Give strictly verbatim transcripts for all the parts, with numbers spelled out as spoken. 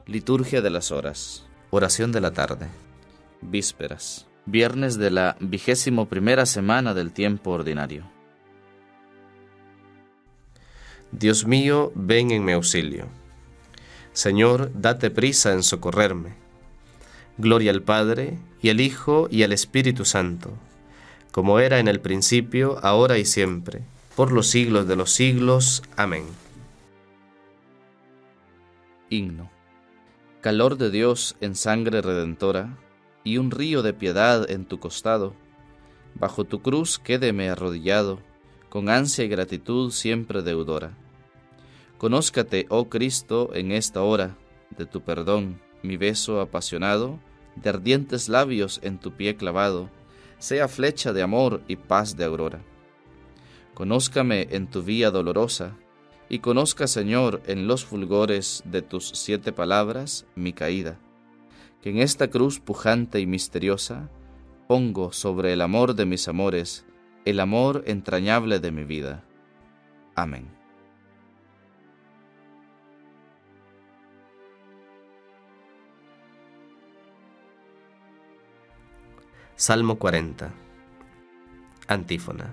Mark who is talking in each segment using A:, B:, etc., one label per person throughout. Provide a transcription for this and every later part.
A: Liturgia de las horas. Oración de la tarde. Vísperas. Viernes de la vigésimo primera semana del tiempo ordinario.
B: Dios mío, ven en mi auxilio. Señor, date prisa en socorrerme. Gloria al Padre, y al Hijo, y al Espíritu Santo, como era en el principio, ahora y siempre, por los siglos de los siglos. Amén.
A: Himno. Calor de Dios en sangre redentora, y un río de piedad en tu costado. Bajo tu cruz quédeme arrodillado, con ansia y gratitud siempre deudora. Conózcate, oh Cristo, en esta hora, de tu perdón, mi beso apasionado, de ardientes labios en tu pie clavado, sea flecha de amor y paz de aurora. Conózcame en tu vía dolorosa, y conozca, Señor, en los fulgores de tus siete palabras, mi caída, que en esta cruz pujante y misteriosa pongo sobre el amor de mis amores, el amor entrañable de mi vida. Amén.
B: Salmo cuarenta. Antífona.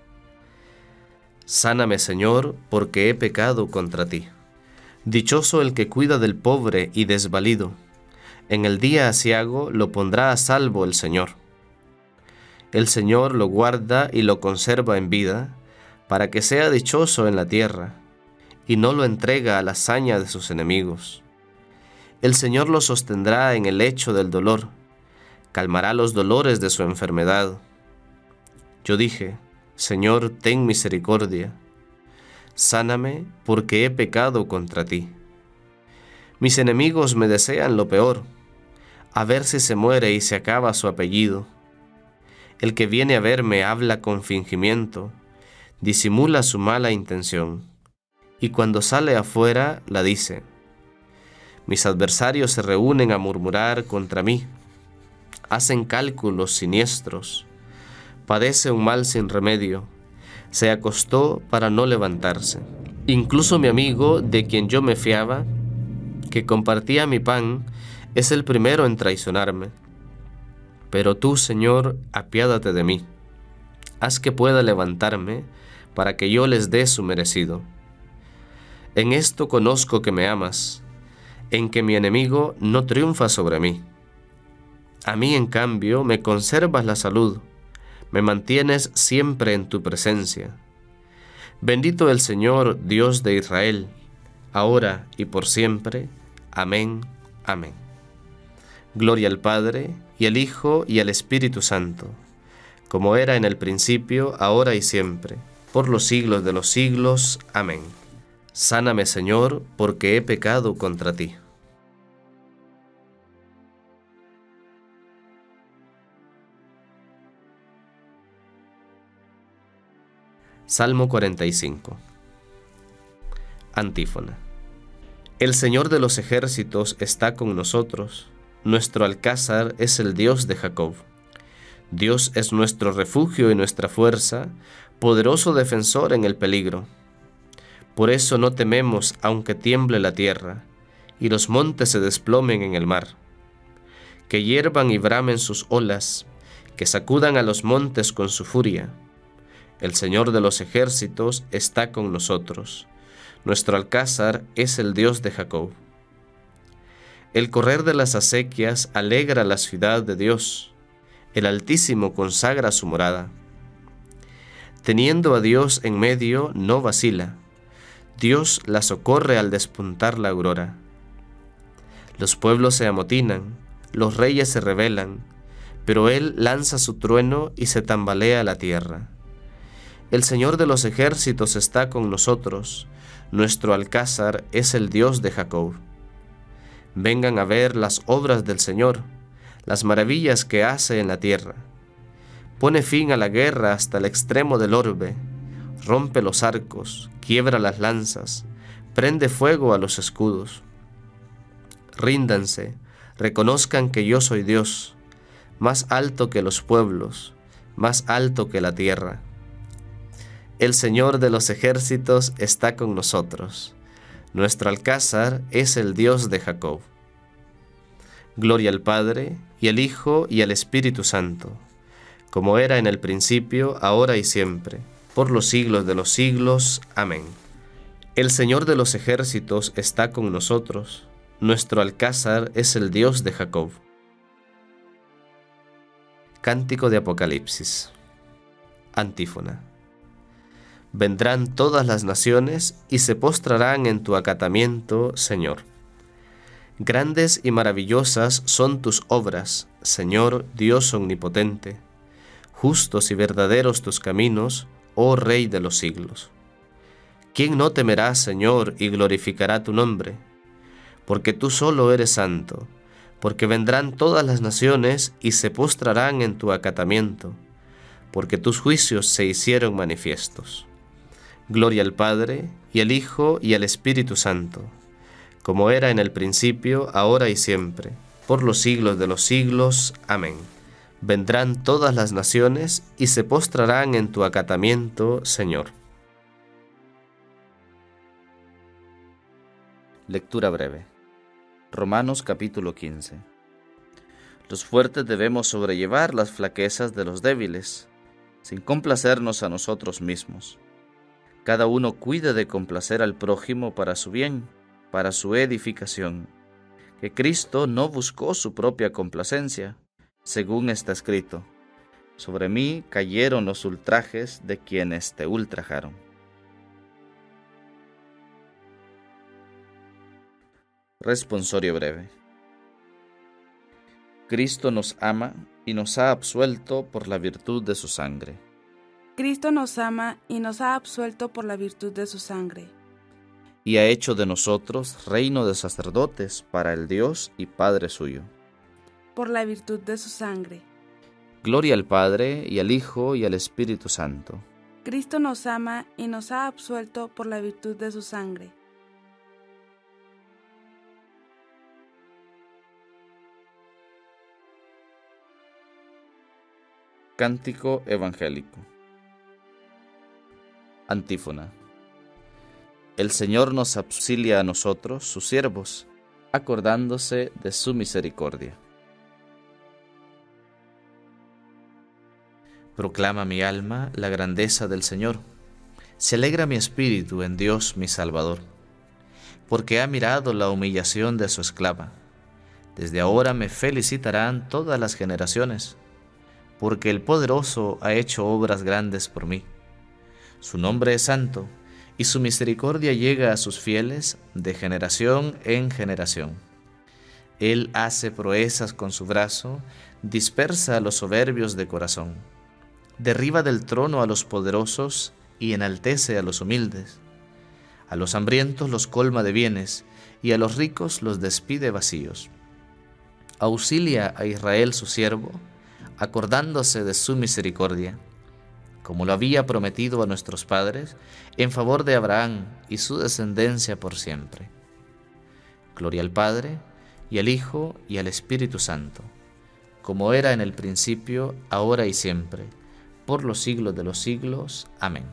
B: Sáname, Señor, porque he pecado contra ti. Dichoso el que cuida del pobre y desvalido. En el día aciago lo pondrá a salvo el Señor. El Señor lo guarda y lo conserva en vida, para que sea dichoso en la tierra, y no lo entrega a la saña de sus enemigos. El Señor lo sostendrá en el lecho del dolor, calmará los dolores de su enfermedad. Yo dije: Señor, ten misericordia. Sáname, porque he pecado contra ti. Mis enemigos me desean lo peor, a ver si se muere y se acaba su apellido. El que viene a verme habla con fingimiento, disimula su mala intención, y cuando sale afuera la dice. Mis adversarios se reúnen a murmurar contra mí, hacen cálculos siniestros. Padece un mal sin remedio, se acostó para no levantarse. Incluso mi amigo, de quien yo me fiaba, que compartía mi pan, es el primero en traicionarme. Pero tú, Señor, apiádate de mí. Haz que pueda levantarme, para que yo les dé su merecido. En esto conozco que me amas, en que mi enemigo no triunfa sobre mí. A mí, en cambio, me conservas la salud, me mantienes siempre en tu presencia. Bendito el Señor, Dios de Israel, ahora y por siempre. Amén, amén. Gloria al Padre, y al Hijo, y al Espíritu Santo, como era en el principio, ahora y siempre, por los siglos de los siglos. Amén. Sáname, Señor, porque he pecado contra ti. Salmo cuarenta y cinco. Antífona. El Señor de los ejércitos está con nosotros, nuestro alcázar es el Dios de Jacob. Dios es nuestro refugio y nuestra fuerza, poderoso defensor en el peligro. Por eso no tememos aunque tiemble la tierra, y los montes se desplomen en el mar. Que hiervan y bramen sus olas, que sacudan a los montes con su furia. El Señor de los ejércitos está con nosotros. Nuestro alcázar es el Dios de Jacob. El correr de las acequias alegra la ciudad de Dios. El Altísimo consagra su morada. Teniendo a Dios en medio, no vacila. Dios la socorre al despuntar la aurora. Los pueblos se amotinan, los reyes se rebelan, pero Él lanza su trueno y se tambalea la tierra. El Señor de los ejércitos está con nosotros, nuestro alcázar es el Dios de Jacob. Vengan a ver las obras del Señor, las maravillas que hace en la tierra. Pone fin a la guerra hasta el extremo del orbe, rompe los arcos, quiebra las lanzas, prende fuego a los escudos. Ríndanse, reconozcan que yo soy Dios, más alto que los pueblos, más alto que la tierra. El Señor de los ejércitos está con nosotros. Nuestro alcázar es el Dios de Jacob. Gloria al Padre, y al Hijo, y al Espíritu Santo, como era en el principio, ahora y siempre, por los siglos de los siglos. Amén. El Señor de los ejércitos está con nosotros, nuestro alcázar es el Dios de Jacob. Cántico de Apocalipsis. Antífona. Vendrán todas las naciones y se postrarán en tu acatamiento, Señor. Grandes y maravillosas son tus obras, Señor Dios omnipotente. Justos y verdaderos tus caminos, oh Rey de los siglos. ¿Quién no temerá, Señor, y glorificará tu nombre? Porque tú solo eres santo, porque vendrán todas las naciones y se postrarán en tu acatamiento, porque tus juicios se hicieron manifiestos. Gloria al Padre, y al Hijo, y al Espíritu Santo, como era en el principio, ahora y siempre, por los siglos de los siglos. Amén. Vendrán todas las naciones y se postrarán en tu acatamiento, Señor.
A: Lectura breve. Romanos capítulo quince. Los fuertes debemos sobrellevar las flaquezas de los débiles, sin complacernos a nosotros mismos. Cada uno cuide de complacer al prójimo para su bien, para su edificación, que Cristo no buscó su propia complacencia, según está escrito: sobre mí cayeron los ultrajes de quienes te ultrajaron. Responsorio breve. Cristo nos ama y nos ha absuelto por la virtud de su sangre.
C: Cristo nos ama y nos ha absuelto por la virtud de su sangre.
A: Y ha hecho de nosotros reino de sacerdotes para el Dios y Padre suyo.
C: Por la virtud de su sangre.
A: Gloria al Padre, y al Hijo, y al Espíritu Santo.
C: Cristo nos ama y nos ha absuelto por la virtud de su sangre.
A: Cántico evangélico. Antífona. El Señor nos auxilia a nosotros, sus siervos, acordándose de su misericordia. Proclama mi alma la grandeza del Señor. Se alegra mi espíritu en Dios mi Salvador, porque ha mirado la humillación de su esclava. Desde ahora me felicitarán todas las generaciones, porque el Poderoso ha hecho obras grandes por mí. Su nombre es santo, y su misericordia llega a sus fieles de generación en generación. Él hace proezas con su brazo, dispersa a los soberbios de corazón. Derriba del trono a los poderosos y enaltece a los humildes. A los hambrientos los colma de bienes, y a los ricos los despide vacíos. Auxilia a Israel su siervo, acordándose de su misericordia, como lo había prometido a nuestros padres, en favor de Abraham y su descendencia por siempre. Gloria al Padre, y al Hijo, y al Espíritu Santo, como era en el principio, ahora y siempre, por los siglos de los siglos. Amén.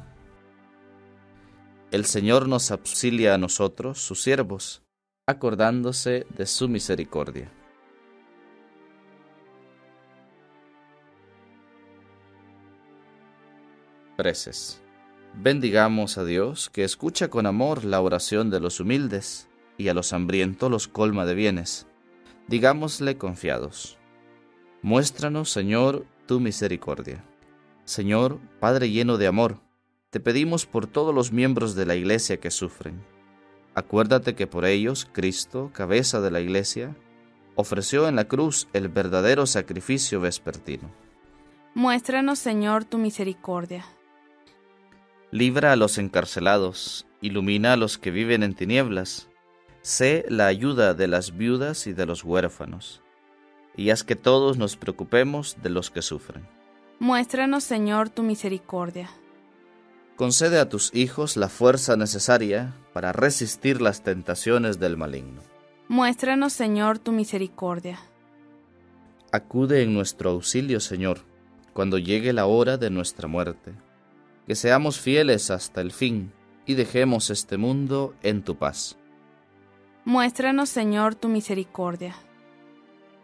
A: El Señor nos auxilia a nosotros, sus siervos, acordándose de su misericordia. Preces. Bendigamos a Dios, que escucha con amor la oración de los humildes, y a los hambrientos los colma de bienes. Digámosle confiados: muéstranos, Señor, tu misericordia. Señor, Padre lleno de amor, te pedimos por todos los miembros de la Iglesia que sufren. Acuérdate que por ellos Cristo, cabeza de la Iglesia, ofreció en la cruz el verdadero sacrificio vespertino.
C: Muéstranos, Señor, tu misericordia.
A: Libra a los encarcelados, ilumina a los que viven en tinieblas, sé la ayuda de las viudas y de los huérfanos, y haz que todos nos preocupemos de los que sufren.
C: Muéstranos, Señor, tu misericordia.
A: Concede a tus hijos la fuerza necesaria para resistir las tentaciones del maligno.
C: Muéstranos, Señor, tu misericordia.
A: Acude en nuestro auxilio, Señor, cuando llegue la hora de nuestra muerte. Que seamos fieles hasta el fin y dejemos este mundo en tu paz.
C: Muéstranos, Señor, tu misericordia.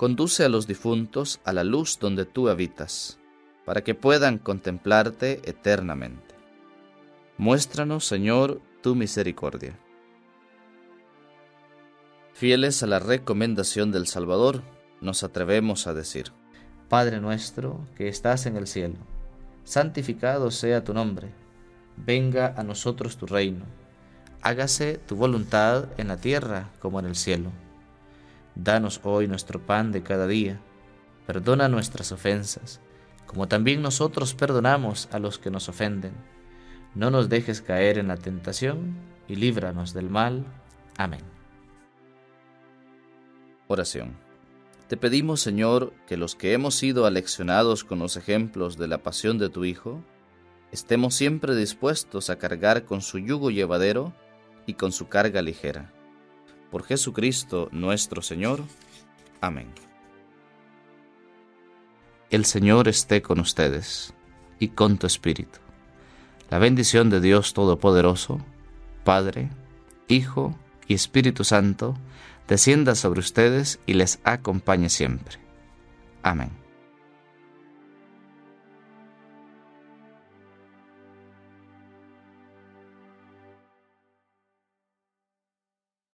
A: Conduce a los difuntos a la luz donde tú habitas, para que puedan contemplarte eternamente. Muéstranos, Señor, tu misericordia. Fieles a la recomendación del Salvador, nos atrevemos a decir:
D: Padre nuestro que estás en el cielo, santificado sea tu nombre. Venga a nosotros tu reino. Hágase tu voluntad en la tierra como en el cielo. Danos hoy nuestro pan de cada día. Perdona nuestras ofensas, como también nosotros perdonamos a los que nos ofenden. No nos dejes caer en la tentación y líbranos del mal. Amén.
A: Oración. Te pedimos, Señor, que los que hemos sido aleccionados con los ejemplos de la pasión de tu Hijo, estemos siempre dispuestos a cargar con su yugo llevadero y con su carga ligera. Por Jesucristo nuestro Señor. Amén. El Señor esté con ustedes y con tu espíritu. La bendición de Dios Todopoderoso, Padre, Hijo y Espíritu Santo, descienda sobre ustedes y les acompañe siempre. Amén.